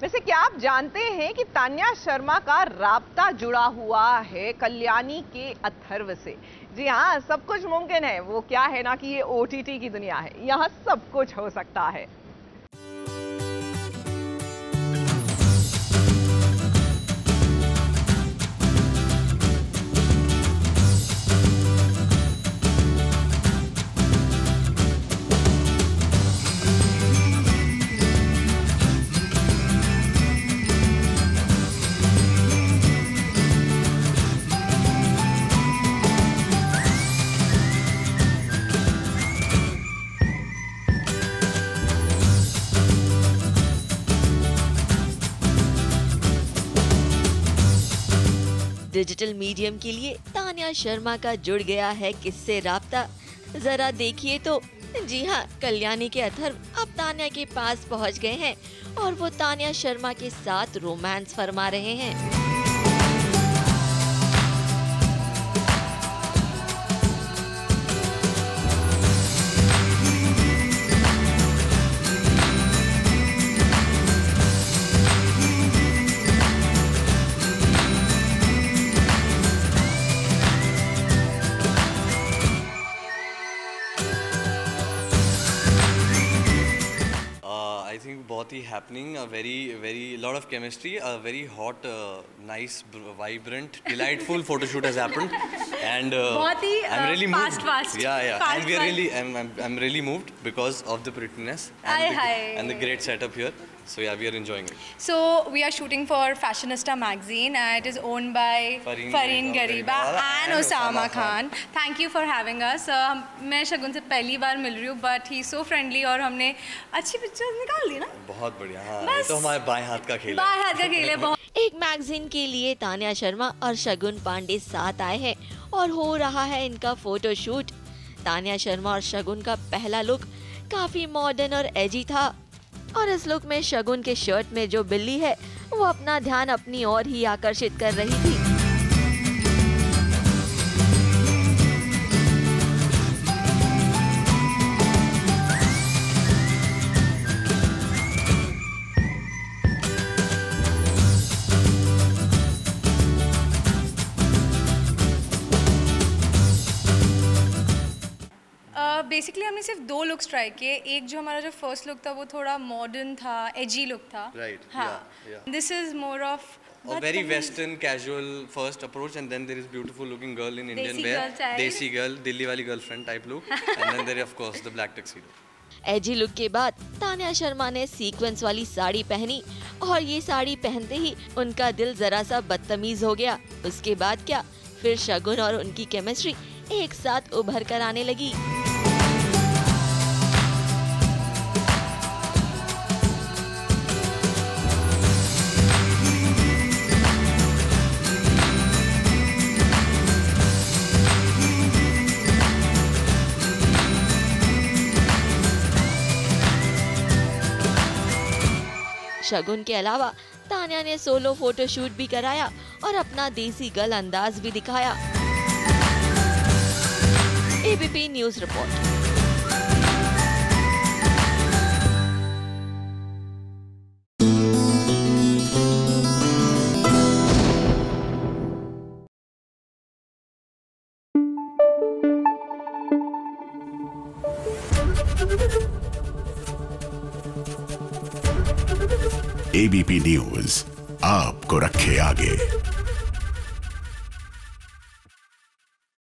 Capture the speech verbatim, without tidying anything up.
वैसे क्या आप जानते हैं कि तान्या शर्मा का राब्ता जुड़ा हुआ है कल्याणी के अथर्व से? जी हाँ, सब कुछ मुमकिन है। वो क्या है ना कि ये ओटीटी की दुनिया है, यहाँ सब कुछ हो सकता है। डिजिटल मीडियम के लिए तान्या शर्मा का जुड़ गया है किससे राब्ता, जरा देखिए तो। जी हाँ, कल्याणी के अथर्व अब तान्या के पास पहुंच गए हैं और वो तान्या शर्मा के साथ रोमांस फरमा रहे हैं। I think बहुत ही happening, a very very lot of chemistry, a very hot, uh, nice, vibrant, delightful photo shoot has happened, and uh, बहुत ही I'm really fast, moved. fast, yeah, yeah, fast, and we are fast. really, I'm, I'm, I'm really moved because of the prettiness and, Aye, the, aye. and the great setup here. So yeah, we are enjoying it. So we are shooting for Fashionista magazine and it is owned by Fareen Fareen Gariba Gariba and and Osama Osama Khan. Khan. Thank you for having us. Uh, मैं शगुन से पहली बार मिल रही हूँ but he is so friendly और हमने अच्छी pictures निकाल ली ना। बहुत बढ़िया, हाँ, बस ये तो हमारे बाएं हाथ का खेल है। बाएं हाथ का खेल है बहुत। एक मैगजीन के लिए तान्या शर्मा और शगुन पांडे साथ आए हैं और हो रहा है इनका फोटो शूट। तान्या शर्मा और शगुन का पहला लुक काफी मॉडर्न और एजी था और इस लुक में शगुन के शर्ट में जो बिल्ली है वो अपना ध्यान अपनी ओर ही आकर्षित कर रही थी। बेसिकली हमने सिर्फ दो लुक्स ट्राई किए। एक जो हमारा जो फर्स्ट लुक था वो थोड़ा मॉडर्न था, एजी लुक था। Right, हाँ, yeah, yeah. This is more of A very western, casual first approach, and then there is beautiful looking girl in Indian Desi wear, girl child. Desi girl, Delhi wali girlfriend type look, and then there is of course the black tuxedo. Edgy look के बाद तान्या शर्मा ने sequence वाली साड़ी पहनी और ये साड़ी पहनते ही उनका दिल जरा सा बदतमीज हो गया। उसके बाद क्या, फिर शगुन और उनकी केमिस्ट्री एक साथ उभर कर आने लगी। शगुन के अलावा तान्या ने सोलो फोटो शूट भी कराया और अपना देसी गर्ल अंदाज भी दिखाया। ABP news report. ABP news आपको रखे आगे।